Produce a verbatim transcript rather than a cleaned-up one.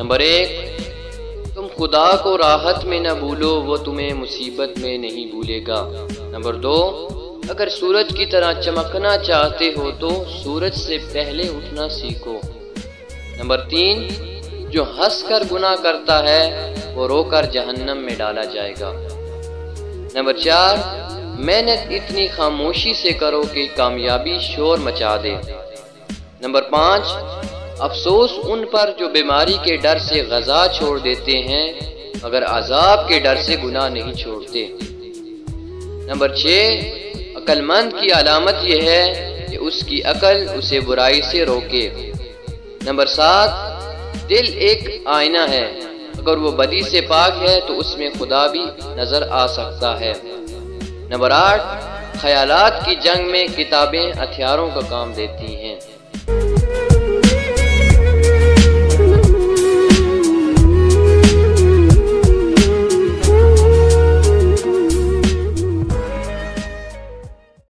Number ایک، تم خدا کو راحت میں نہ بھولو، وہ تمہیں مصیبت میں نہیں بھولے گا۔ نمبر دو، اگر سورج کی طرح چمکنا چاہتے ہو تو سورج سے پہلے اٹھنا سیکھو۔ نمبر تین، جو ہنس کر گناہ کرتا ہے وہ رو کر جہنم میں ڈالا جائے گا۔ نمبر چار، محنت اتنی خاموشی سے کرو کہ کامیابی شور مچا دے۔ نمبر پانچ، افسوس ان پر جو بیماری کے ڈر سے غذا چھوڑ دیتے ہیں مگر عذاب کے ڈر سے گناہ نہیں چھوڑتے۔ نمبر چھ، عقل مند کی علامت یہ ہے کہ اس کی عقل اسے برائی سے روکے۔ نمبر سات، دل ایک آئینہ ہے، اگر وہ بدی سے پاک ہے تو اس میں خدا بھی نظر آ سکتا ہے۔ نمبر آٹھ، خیالات کی جنگ میں کتابیں ہتھیاروں کا کام دیتی ہیں۔